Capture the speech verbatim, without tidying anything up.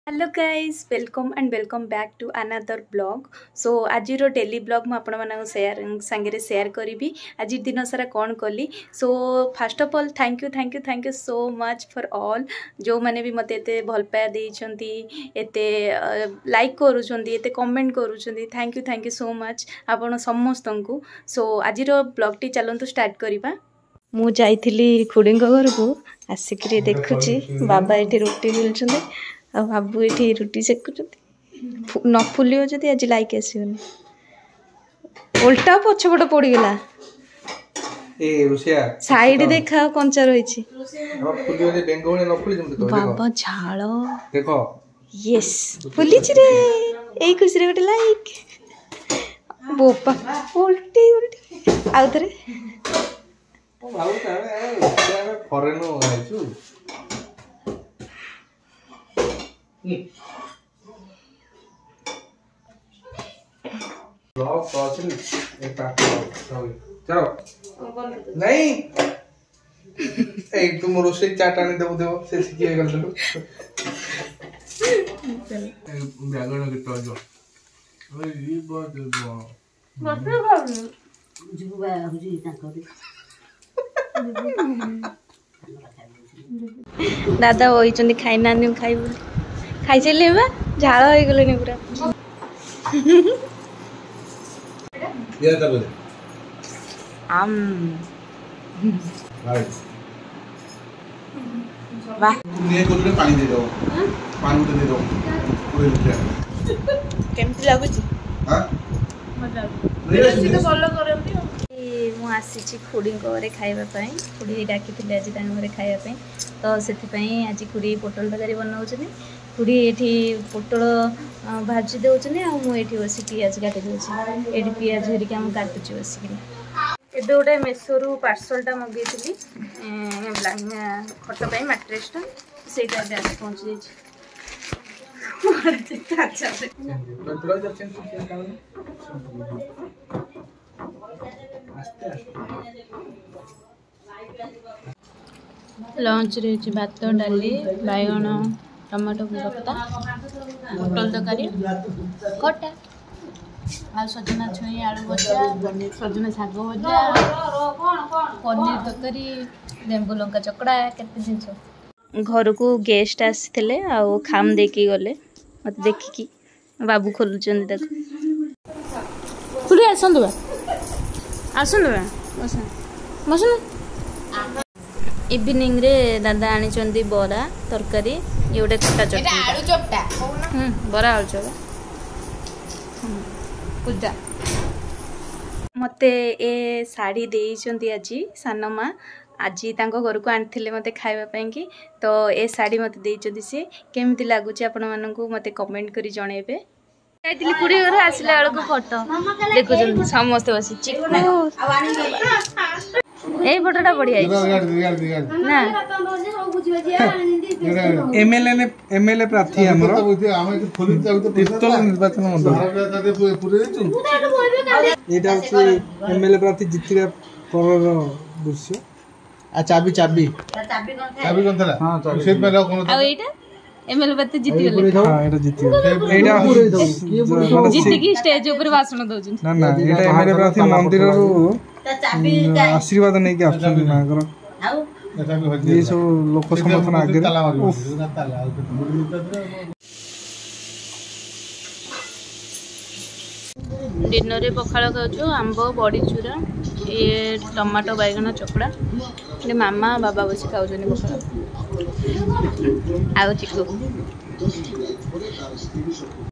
Hello guys welcome and welcome back to another blog. So आज daily blog मु आपण मानक शेयर संगे शेयर करी आज दिन सारा कौन कली। So first of all thank you thank you thank you so much for all जो मैंने भी मत एते भल पाया देइछंती एते लाइक करूछंती एते कमेंट करूछंती thank you thank you so much आपण समस्त को। सो आज ब्लॉग टी चलंतु स्टार्ट करिबा। मु जाइथिली खुड़ी घर को आसिक देखुची बाबा ये रुटी मिलुछंती आ बाबू ये रुटी सेकुच न फुलियो जदि आज लाइक आसोनी उल्टा पछपट पड़गला साइड देखा कंचा रही बाबा झाड़ यस फुली रे यही खुशी रे गोटे लाइक बोपा उल्टी उल्टी आउ थे चलो नहीं ए तुम रोसे चाट आने देबो देबो से सिखिए गल दलु ब्यागण के टजो ओए ई बात देबो मते खाऊ जिबुबा हुजी ताकरी दादा वही चंदी खाई नानी खाई खाई चले बा झाड़ हो गले पूरा ये तब आम वाह ने कोले पानी दे दो पानी दे दो पूरे लिया केमती लागु छी हां मजा रेसिपी तो फॉलो करंती मु आसी खुड़ी घरे खाइबा पई खुड़ी डाकी आज घरे खाइबा तो से आज खुड़ी पोटल तरकारी बनाऊँ खुड़ी ये पोटल भाजी दौरान आ मुझे बस पिज काटी दूसरी ये पिज हरिका मुझे काटुची बसिक ए गोटे मेसोरू पार्सलटा मगेली खट मैट्रेसटा से पहुँची लंच रे भात डाली बैगण टमाटो भर्ता पोटल तरकारी खटा आ सजना छुई आलू भजा सजना शाग भजा पनीर तरकारी लेंबू लंका चकड़ा केते जिनस घर को गेस्ट आसी खाम देकी गले मत देखिकी बाबू खोलुचन देखो खुली आसंदु आसंदु बसन बसन इवनिंग रे दादा आनी बरा तरकारी ये गोटे खटा चटनी आलू चपटा हम्म बरा आलू चपटा पूजा मते ए साड़ी देइचंती आज सानमा आज तांको घर को आनी मते खाइबा पई कि तो ए साड़ी मते देइचंती से केमिति लागुची आपण माननकु मते कमेंट करी जणेबे। जाइतिली कुड़ी घर आसिला बेल को फोटो देखुचंती समस्त बसी चिकू ए फोटोटा बढ़िया ना एमएलए ने एमएलए प्रार्थी हमर तीर्थल निर्वाचन मंडल एटा अछि एमएलए प्रार्थी जितिरा परर दृश्य आ चाबी चाबी चाबी कोन थला हां चाबी से में कोन आ एटा एमएलए प्रार्थी जीति गेले हां एटा जीति गेले एटा जीति की स्टेज ऊपर भाषण दउछन ना ना एटा एमएलए प्रार्थी मंदिर रो आशीर्वाद नहीं कि आछन ना कर ये सब लोक समर्थन आगे दिन रे पखाड़ खाऊ आंब बड़ी चूरा ये टमाटो बैगण चकड़ा ये मामा बाबा बस खाऊ पखाड़ आउ चिकू।